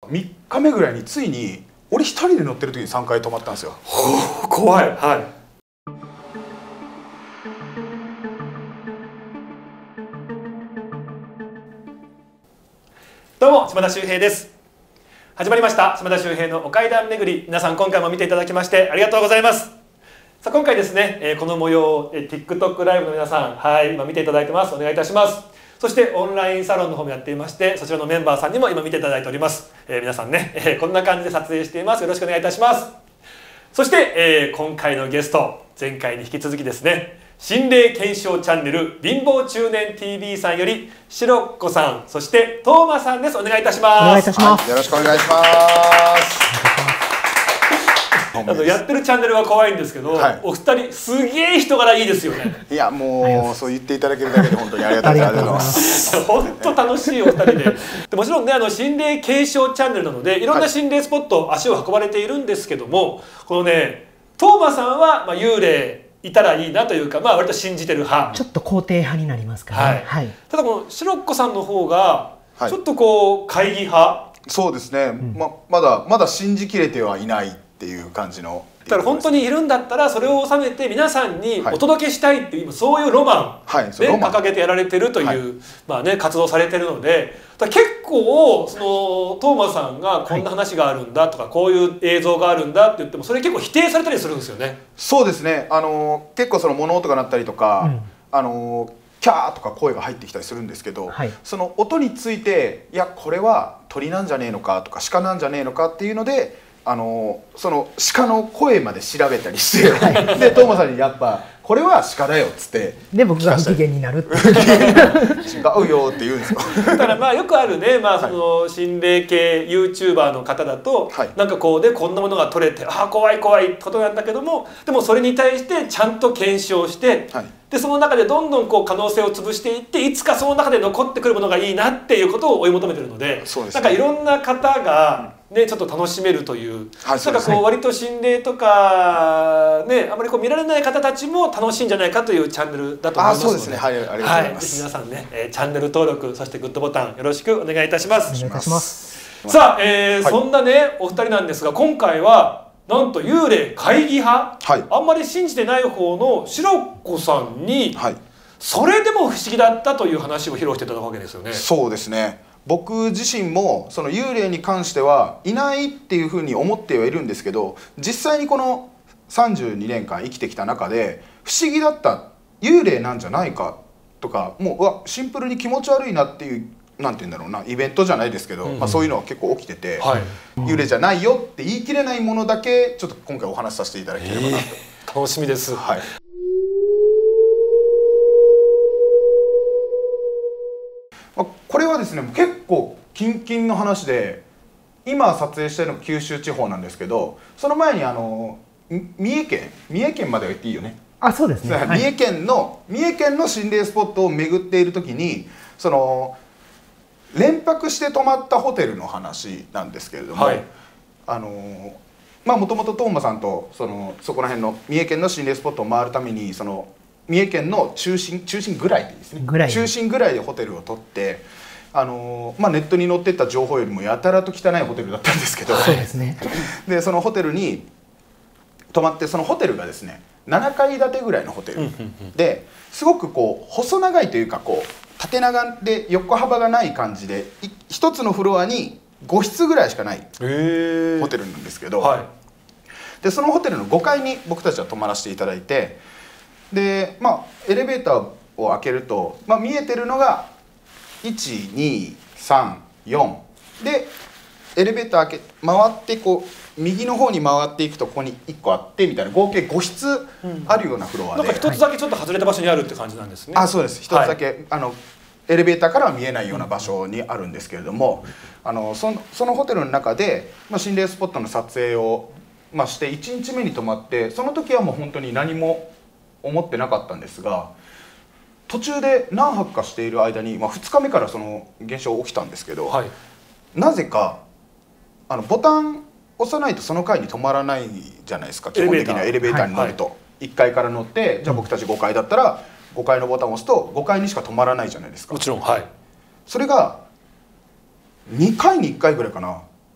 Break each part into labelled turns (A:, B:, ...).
A: 3日目ぐらいについに俺一人で乗ってる時に3回止まったんですよ。
B: 怖い。はい。どうも島田秀平です。始まりました島田秀平のお階段巡り。皆さん今回も見ていただきましてありがとうございます。さあ今回ですね、この模様を TikTok ライブの皆さん、はい、今見ていただいてます。お願いいたします。そしてオンラインサロンの方もやっていまして、そちらのメンバーさんにも今見ていただいております。皆さんね、こんな感じで撮影しています。よろしくお願いいたします。そして、今回のゲスト、前回に引き続きですね、心霊検証チャンネル貧乏中年 TV さんよりしろっこさん、そしてトーマさんです。お願いいたします。
C: お願いいたします。
A: はい、よろしくお願いします。
B: やってるチャンネルは怖いんですけど、はい、お二人すげえ人柄いいですよね。
A: いやもうそう言っていただけるだけで本当にありがとうございます。
B: 本当楽しいお二人で、もちろんね心霊検証チャンネルなのでいろんな心霊スポット足を運ばれているんですけども、このねトーマさんは幽霊いたらいいなというか、割と信じてる派、
C: ちょっと肯定派になりますからね。はい。
B: ただこのしろっこさんの方がちょっとこう懐疑派。
A: そうですね。まだ信じきれてはいないっていう感じの。
B: だから本当にいるんだったらそれを収めて皆さんにお届けしたいっていう、そういうロマンで掲げてやられてるという活動されてるので、結構そのトーマさんがこんな話があるんだとか、こういう映像があるんだって言ってもそれ結構否定されたりするんですよね。
A: そうですね。結構その物音が鳴ったりとか、キャーとか声が入ってきたりするんですけど、その音についていやこれは鳥なんじゃねえのかとか鹿なんじゃねえのかっていうので。その鹿の声まで調べたりして、でトーマさんにやっぱこれは鹿だよっつって
C: で僕が不機嫌になるって
A: 違うよって言うんですよ。
B: だからよくあるね、その心霊系 YouTuber の方だと、なんかこうでこんなものが撮れて怖い怖いってことなんだけども、でもそれに対してちゃんと検証して、でその中でどんどんこう可能性を潰していって、いつかその中で残ってくるものがいいなっていうことを追い求めてるので、なんかいろんな方がねちょっと楽しめるという、なんかこう割と心霊とかねあまりこう見られない方たちも楽しいんじゃないかというチャンネルだと思いますので、
A: そうですね。はい、ありがとうございます。
B: ぜひ皆さんねチャンネル登録、そしてグッドボタンよろしくお願いいたします。
C: お願いいたします。
B: さあ、そんなねお二人なんですが、今回はなんと幽霊懐疑派、あんまり信じてない方のしろっこさんに、それでも不思議だったという話を披露していただくわけですよね。
A: そうですね。僕自身もその幽霊に関してはいないっていうふうに思ってはいるんですけど、実際にこの32年間生きてきた中で不思議だった幽霊なんじゃないかとか、もうシンプルに気持ち悪いなっていう、なんて言うんだろうな、イベントじゃないですけど、そういうのは結構起きてて、幽霊じゃないよって言い切れないものだけちょっと今回お話しさせていただければなと。
B: 楽しみです。
A: これはですね結構近々の話で、今撮影してるのが九州地方なんですけど、その前に三重県までは行っていいよね。
C: そうですね。
A: 三重県の心霊スポットを巡っている時に、その連泊して泊まったホテルの話なんですけれども、もともとトーマさんとそこら辺の三重県の心霊スポットを回るために、その三重県の中心ぐらいでですね、中心ぐらいでホテルを取って、ネットに載ってった情報よりもやたらと汚いホテルだったんですけど、
C: そうですね。
A: でそのホテルに泊まって、そのホテルがですね7階建てぐらいのホテルですごくこう細長いというか、こう縦長で横幅がない感じで、一つのフロアに5室ぐらいしかないホテルなんですけど、でそのホテルの5階に僕たちは泊まらせていただいて、でエレベーターを開けると、見えてるのが1234で、エレベーター回ってこう右の方に回っていくとここに1個あってみたいな、合計5室あるようなフロアで、
B: なんか1つだけちょっと外れた場所にあるって感じなんですね。
A: そうです。1つだけ、エレベーターからは見えないような場所にあるんですけれども、そのホテルの中で、心霊スポットの撮影を、して1日目に泊まって、その時はもう本当に何も思ってなかったんですが、途中で何泊かしている間に、2日目からその現象起きたんですけど、なぜかボタン押さないとその階に止まらないじゃないですか。基本的にはエレベーターに乗ると、1階から乗って、じゃあ僕たち5階だったら5階のボタンを押すと5階にしか止まらないじゃないですか。
B: もちろん。
A: それが2回に1回ぐらいかな、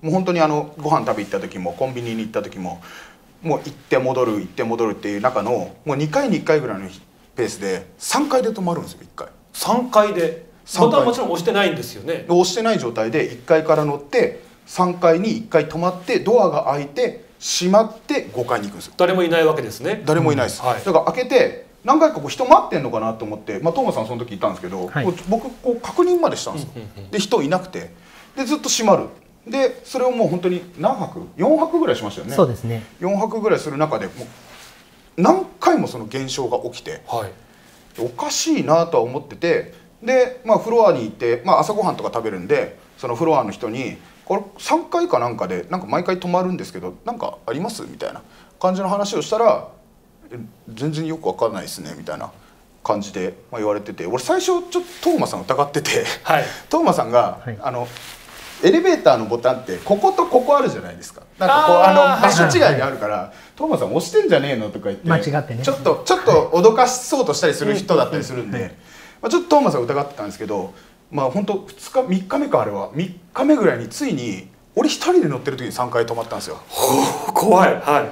A: もう本当にご飯食べ行った時もコンビニに行った時ももう行って戻る行って戻るっていう中のもう2回に1回ぐらいのペースで3回で止まるんですよ。1回
B: 3回でボタンもちろん押してないんですよね。
A: 押してない状態で1階から乗って3階に1回止まってドアが開いて閉まって5階に行くんですよ。
B: 誰もいないわけですね。
A: 誰もいないです、
B: はい、
A: だから開けて何回かこう人待ってんのかなと思って、トーマさんその時いたんですけど、
C: はい、
A: 僕こう確認までしたんですよ。で人いなくてでずっと閉まる。でそれをもう本当に何泊4泊ぐらいしましたよね。
C: そうですね。
A: 4泊ぐらいする中でもう何回もその現象が起きて、
B: はい、
A: おかしいなとは思ってて、で、フロアに行って、朝ごはんとか食べるんでそのフロアの人に「これ3回かなんかでなんか毎回泊まるんですけどなんかあります?」みたいな感じの話をしたら「全然よく分かんないですね」みたいな感じで言われてて、俺最初ちょっとトーマさん疑ってて、
B: はい、
A: トーマさんが、
C: はい、
A: エレベーターのボタンってこことここあるじゃないですか。なんかこう場所違いがあるから、はい、トーマさん押してんじゃねえのとか言って
C: 間違ってね
A: ちょっと脅かしそうとしたりする人だったりするんで、ちょっとトーマさん疑ってたんですけど、本当3日目かあれは3日目ぐらいについに俺一人で乗ってる時に3回止まったんですよ。
B: 怖い。はい、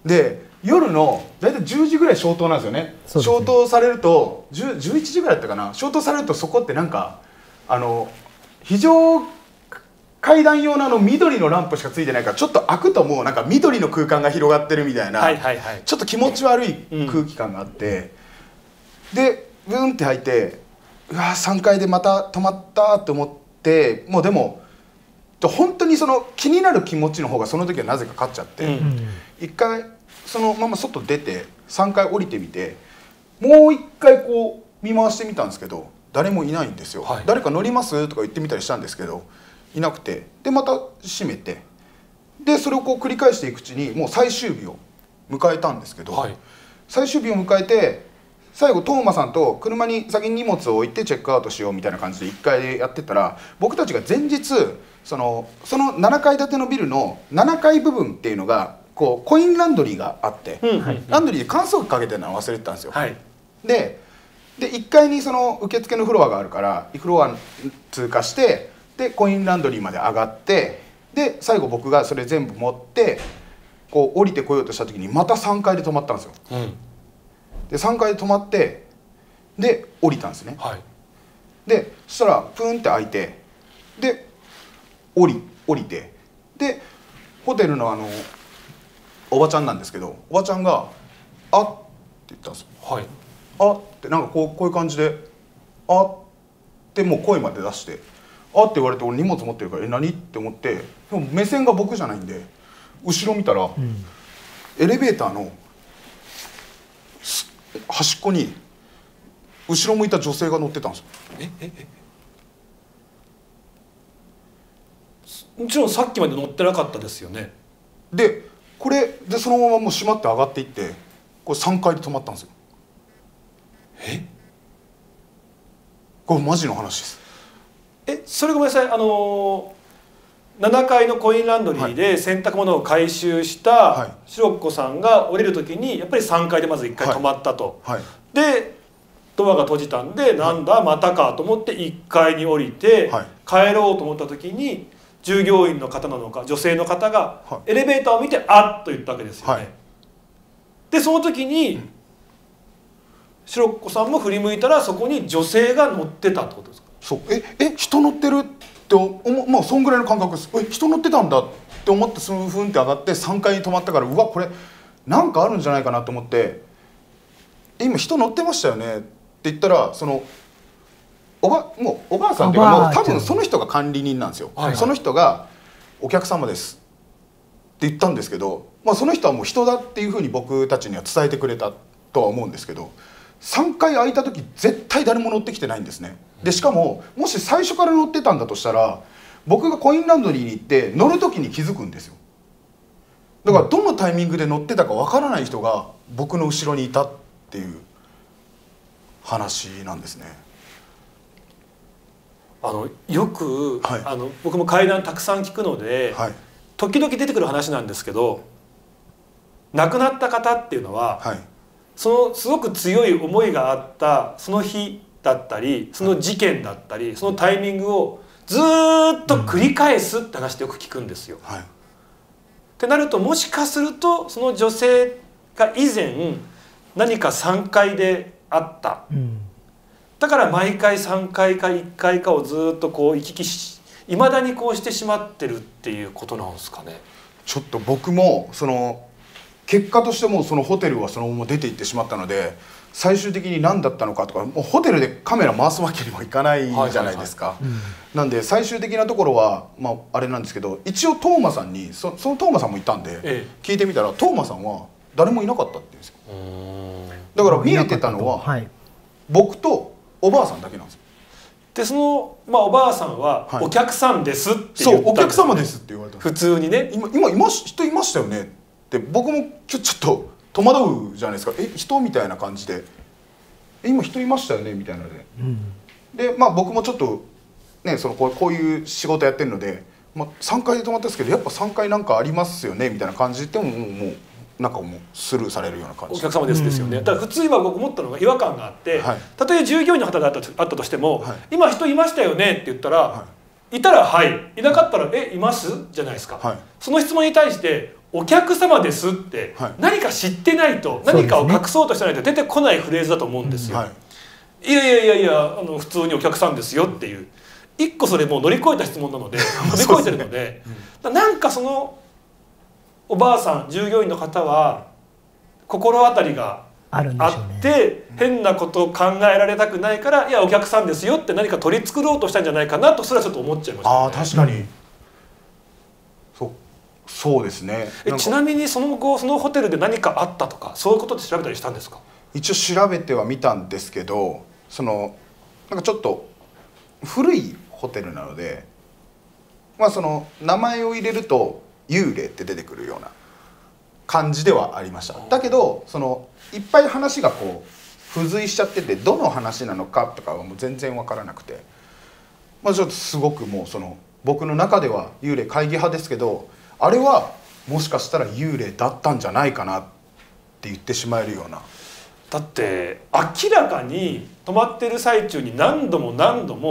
A: で夜の大体10時ぐらい消灯なんですよね。消灯されると11時ぐらいだったかな。消灯されるとそこってなんか非常階段用の緑のランプしかついてないからちょっと開くともうなんか緑の空間が広がってるみたいな、ちょっと気持ち悪い空気感があって、でブーンって開いてうわ3階でまた止まったって思って、もうでも本当にその気になる気持ちの方がその時はなぜか勝っちゃって、一回そのまま外出て3階降りてみてもう一回こう見回してみたんですけど誰もいないんですよ。
B: はい、
A: 誰か乗りますとか言ってみたりしたんですけどいなくて、でまた閉めて、でそれをこう繰り返していくうちにもう最終日を迎えたんですけど、
B: はい、
A: 最終日を迎えて最後トーマさんと車に先に荷物を置いてチェックアウトしようみたいな感じで1階でやってたら、僕たちが前日その7階建てのビルの7階部分っていうのがこうコインランドリーがあって、ランドリーで乾燥機かけてるの忘れてたんですよ。
B: はい、
A: で1階にその受付のフロアがあるからフロア通過してでコインランドリーまで上がって、で最後僕がそれ全部持ってこう降りてこようとした時にまた3階で止まったんですよ。で3階で止まってで降りたんですね。
B: はい、
A: でそしたらプーンって開いてで降りてでホテルのおばちゃんなんですけど、おばちゃんが「あっ」って言ったんですよ。
B: はい、
A: あってなんかこういう感じで「あ」ってもう声まで出して「あ」って言われて俺荷物持ってるから「何?」って思って、でも目線が僕じゃないんで後ろ見たら、エレベーターの端っこに後ろ向いた女性が乗ってたんですよ。
B: もちろんさっきまで乗ってなかったですよね。
A: でこれでそのままもう閉まって上がっていってこれ3階で止まったんですよ。これマジの話です。
B: それごめんなさい、7階のコインランドリーで洗濯物を回収したシロッコさんが降りる時にやっぱり3階でまず1回止まったと、でドアが閉じたんでなんだまたかと思って1階に降りて帰ろうと思った時に従業員の方なのか女性の方がエレベーターを見て「あっ」と言ったわけですよね。でその時にシロッコさんも振り向いたらそこに女性が乗ってたってことですか？
A: そう人乗ってるってまあそんぐらいの感覚です。人乗ってたんだって思ってふんって上がって3階に止まったから、うわこれなんかあるんじゃないかなと思って「今人乗ってましたよね」って言ったらそのもうおばあさんっていうかもう多分その人が管理人なんですよ。その人が「お客様です」って言ったんですけど、その人はもう人だっていうふうに僕たちには伝えてくれたとは思うんですけど、3回空いた時絶対誰も乗ってきてないんですね。でしかももし最初から乗ってたんだとしたら僕がコインランドリーに行って乗る時に気づくんですよ。だからどのタイミングで乗ってたかわからない人が僕の後ろにいたっていう話なんですね。
B: よく、僕も怪談たくさん聞くので、時々出てくる話なんですけど、亡くなった方っていうのは、そのすごく強い思いがあったその日だったりその事件だったりそのタイミングをずーっと繰り返すって話ってよく聞くんですよ。
A: はい、
B: ってなると、もしかするとその女性が以前何か3回であった、だから毎回3回か1回かをずっとこう行き来し、いまだにこうしてしまってるっていうことなんですかね。
A: ちょっと僕もその結果としてもそのホテルはそのまま出て行ってしまったので、最終的に何だったのかとか、もうホテルでカメラ回すわけにもいかないじゃないですか。なんで最終的なところはまああれなんですけど、一応トーマさんにそのトーマさんもいたんで聞いてみたら、トーマさんは誰もいなかったって言うんですよ。だから見えてたのは僕とおばあさんだけなんですよ。
B: でその、おばあさんは「お客さんです」って言ったんですよね。
A: そう、お客様ですって言われた。
B: 普通にね、
A: 今人いましたよねって僕もちょっと戸惑うじゃないですか。人みたいな感じで今人いましたよねみたいなので、で僕もちょっとねこういう仕事やってるので、3階で泊まったんですけど、やっぱ3階なんかありますよねみたいな感じでももうなんかもうスルーされるような感じ。
B: お客様ですよね。だから普通今僕思ったのが違和感があって、たとえ従業員の方であったとしても、今人いましたよねって言ったら、いたらはい、いなかったらいますじゃないですか。その質問に対してお客様ですって何か知ってないと、何かを隠そうとしてないと出てこないフレーズだと思うんですよ。いや普通にお客さんですよっていう、一個それもう乗り越えた質問なので乗り越えてるので、なんかそのおばあさん従業員の方は心当たりがあって変なことを考えられたくないから、いやお客さんですよって何か取り繕おうとしたんじゃないかなと、それはちょっと思っちゃいましたね。
A: 確かに、そうですね。
B: ちなみにその後そのホテルで何かあったとか、そういうことで調べたりしたんですか？
A: 一応調べてはみたんですけど、なんかちょっと古いホテルなので、その名前を入れると幽霊って出てくるような感じではありました。だけどいっぱい話がこう付随しちゃってて、どの話なのかとかはもう全然分からなくて、ちょっとすごくもう僕の中では幽霊会議派ですけど、あれはもしかしたら幽霊だったんじゃないかなって言ってしまえるような。
B: だって明らかに泊まってる最中に何度も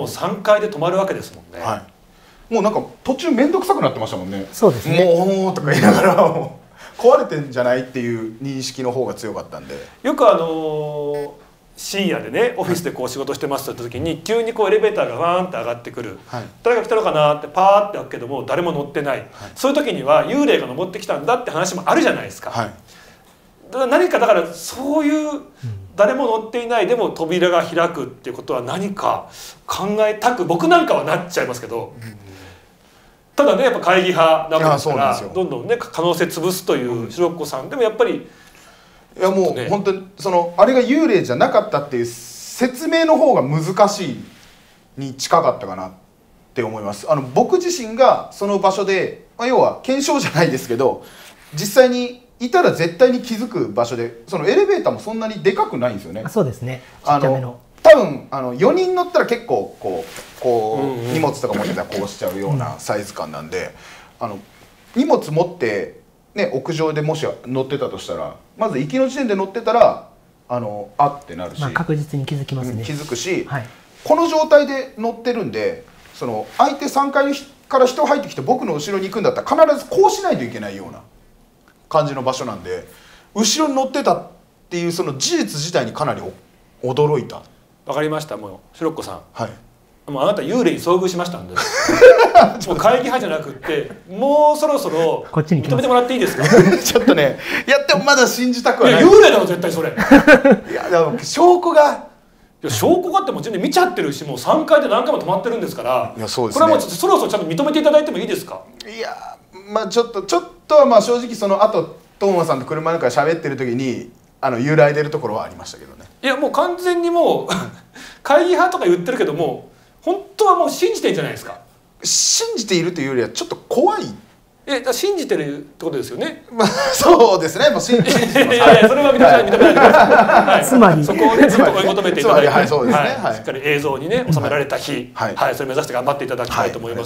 B: 3階で泊まるわけですもんね。
A: もうなんか途中面倒くさくなってましたもんね。
C: そうですね。
A: もうとか言いながらもう壊れてんじゃないっていう認識の方が強かったんで。
B: よく深夜でねオフィスでこう仕事してますって時に急にこうエレベーターがワーンって上がってくる、誰が来たのかなってパーって開くけども誰も乗ってない、そういう時には幽霊が登ってきたんだって話もあるじゃないですか。何かだからそういう誰も乗っていないでも扉が開くっていうことは何か考えたく僕なんかはなっちゃいますけど、ただねやっぱ会議派なわけですからどんどんね可能性潰すという白子さんでもやっぱり。
A: いやもう本当にあれが幽霊じゃなかったっていう説明の方が難しいに近かったかなって思います。僕自身がその場所で、要は検証じゃないですけど、実際にいたら絶対に気づく場所で、エレベーターもそんなにでかくないんですよね。
C: そうですね。ちっちゃめの。
A: 多分4人乗ったら結構こう荷物とか持ってたらこうしちゃうようなサイズ感なんで、荷物持って屋上でもし乗ってたとしたら、まず行きの時点で乗ってたらあってなるし、
C: 確実に気づきますね。
A: 気づくし、この状態で乗ってるんで、相手3階から人入ってきて僕の後ろに行くんだったら必ずこうしないといけないような感じの場所なんで、後ろに乗ってたっていうその事実自体にかなり驚いた。
B: わかりました。もう白子さん、もうあなた幽霊に遭遇しましたんでもう会議派じゃなくってもうそろそろ認めてもらっていいですか
A: ちょっとね、いやでもまだ信じたくはない。
B: いや幽霊だろ絶対それ
A: いやでも証拠が
B: ってもう全然見ちゃってるし、もう3階で何回も止まってるんですから。
A: いやそうです
B: ね、これはもうそろそろちゃんと認めていただいてもいいですか。
A: いやちょっとは正直その後トーマさんと車の中で喋ってる時に揺らいでるところはありましたけどね。
B: いやもう完全にもう会議派とか言ってるけども本当はもう信じてんじゃないですか。
A: 信じているというよりはちょっと怖い。
B: 信じてるってことですよね。
A: そうですね。もう信じてます。
B: いやそれは認めないでください。
C: つまり
B: そこをねずっと追い求めていただいて、
A: そうですね。
B: しっかり映像にね収められた日、それ目指して頑張っていただきたいと思います。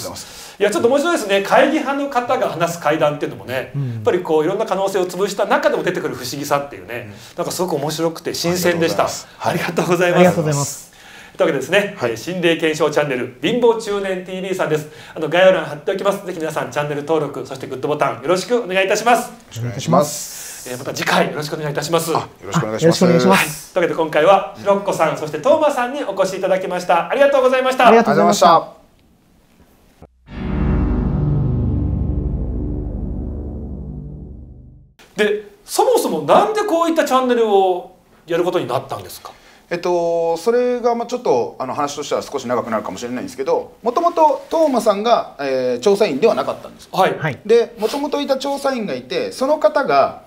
B: いやちょっと面白いですね。会議派の方が話す怪談っていうのもね、やっぱりこういろんな可能性を潰した中でも出てくる不思議さっていうね、なんかすごく面白くて新鮮でした。ありがとうございます。
C: ありがとうございます。
B: というわけでですね、心霊検証チャンネル貧乏中年 TV さんです。概要欄貼っておきます。ぜひ皆さんチャンネル登録、そしてグッドボタンよろしくお願いいたします。よ
A: ろしくお願いします。
B: また次回よろしくお願いいたします。
A: よろしくお願いします。
B: というわけで今回はひろっこさん、そしてトーマさんにお越しいただきました。ありがとうございました。
C: ありがとうございました。
B: で、そもそもなんでこういったチャンネルをやることになったんですか？
A: それがちょっと話としては少し長くなるかもしれないんですけど、もともとトーマさんが、調査員ではなかったんです。
B: はい。
A: で、もともといた調査員がいて、その方が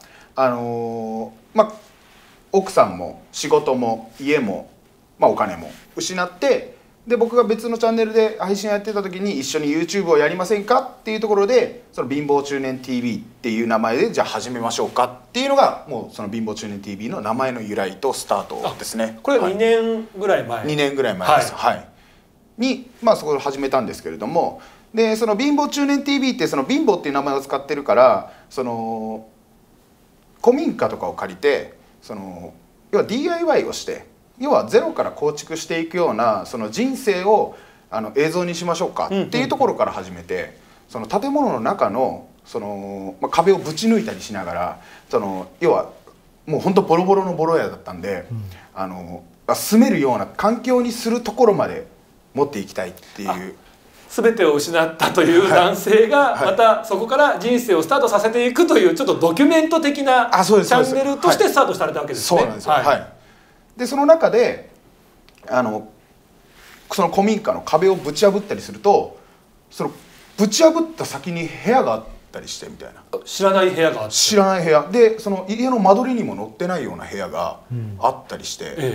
A: 奥さんも仕事も家も、お金も失って、で僕が別のチャンネルで配信やってた時に一緒に YouTube をやりませんかっていうところで、その貧乏中年 TV っていう名前でじゃあ始めましょうかっていうのが、もうその貧乏中年 TV の名前の由来とスタートですね。
B: これ2年ぐらい前、
A: 2年ぐらい前です。はい、にそこで始めたんですけれども、でその貧乏中年 TV ってその貧乏っていう名前を使ってるから、その古民家とかを借りて、その要は DIY をして、要はゼロから構築していくようなその人生を映像にしましょうかっていうところから始めて、その建物の中のその、壁をぶち抜いたりしながら、その要はもう本当ボロボロのボロ屋だったんで、住めるような環境にするところまで持っていきたいっていう。
B: 全てを失ったという男性がまたそこから人生をスタートさせていくというちょっとドキュメント的なチャンネルとしてスタートされたわけですね。
A: そうなんですよ。でその中でその古民家の壁をぶち破ったりすると、そのぶち破った先に部屋があったりしてみたいな、
B: 知らない部屋があって、
A: 知らない部屋で、その家の間取りにも載ってないような部屋があったりして、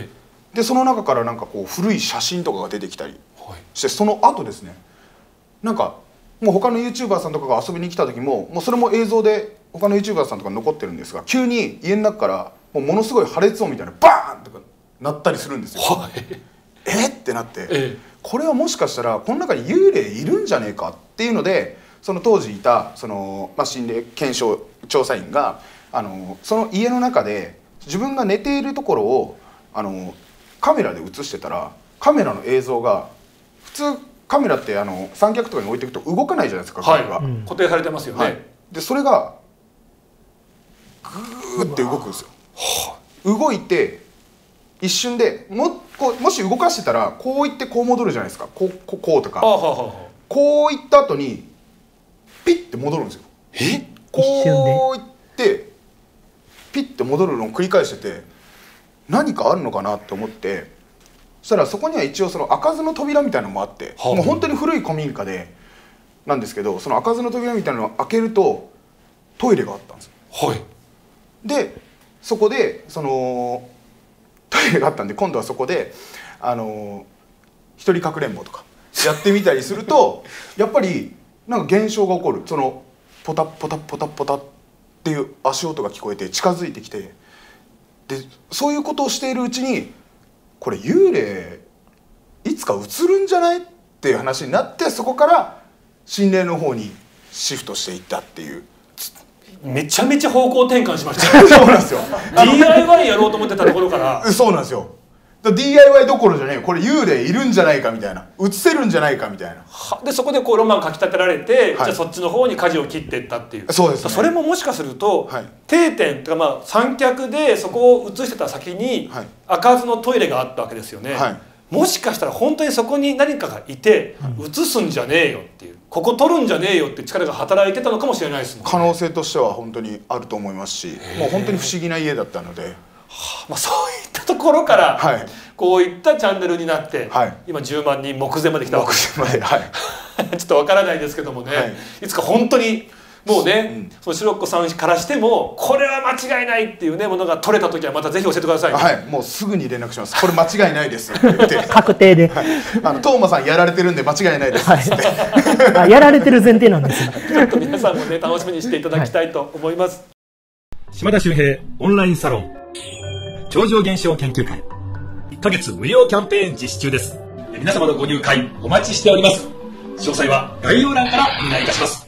A: でその中からなんかこう古い写真とかが出てきたりして、その後ですね、なんかもう他の YouTuber さんとかが遊びに来た時も、もうそれも映像で他の YouTuber さんとか残ってるんですが、急に家の中からものすごい破裂音みたいなバーンとかなったりするんですよ。ってなって、これはもしかしたらこの中に幽霊いるんじゃねえかっていうので、その当時いたその、心霊検証調査員がその家の中で自分が寝ているところをカメラで映してたら、カメラの映像が普通カメラって三脚とかに置いていくと動かないじゃないですか、
B: 固定されてますよね。
A: でそれがグーって動くんですよ。動いて一瞬でもし動かしてたらこういってこう戻るじゃないですか、こうとか、こういった後にピッて戻るんですよ。こういってピッて戻るのを繰り返してて、何かあるのかなって思って、そしたらそこには一応その開かずの扉みたいなのもあって、もう本当に古い古民家でなんですけど、その開かずの扉みたいなのを開けるとトイレがあったんですよ。でそこでそのトイレがあったんで、今度はそこで一人かくれんぼとかやってみたりするとやっぱりなんか現象が起こる。そのポタポタポタポタっていう足音が聞こえて近づいてきて、でそういうことをしているうちに、これ幽霊いつか映るんじゃないっていう話になって、そこから心霊の方にシフトしていったっていう。
B: めちゃめちゃ方向転換しましたね。
A: そうなんですよ。
B: DIY やろうと思ってたところから
A: そうなんですよ。DIY どころじゃねえよ、これ幽霊いるんじゃないかみたいな、映せるんじゃないかみたいな。
B: でそこでこうロマンかきたてられて、じゃあそっちの方に舵を切っていったっていう。
A: そうですね。
B: それももしかすると、定点とか三脚でそこを映してた先に開かずのトイレがあったわけですよね。もしかしたら本当にそこに何かがいて、映すんじゃねえよっていう、ここ取るんじゃねえよって力が働いてたのかもしれないですもんね。
A: 可能性としては本当にあると思いますし、もう本当に不思議な家だったので、
B: そういったところから、こういったチャンネルになって、今10万人目前まで来たわけです。ちょっとわからないですけどもね、いつか本当にもうね、そのシロッコさんからしてもこれは間違いないっていうねものが取れた時はまたぜひ教えてください。
A: もうすぐに連絡します。これ間違いないですって言って
C: 確定で、
A: トーマさんやられてるんで間違いないですって
C: やられてる前提なんです
B: ちょっと皆さんもね楽しみにしていただきたいと思います。島田秀平オンラインサロン超常現象研究会1ヶ月無料キャンペーン実施中です。皆様のご入会お待ちしております。詳細は概要欄からお願いいたします。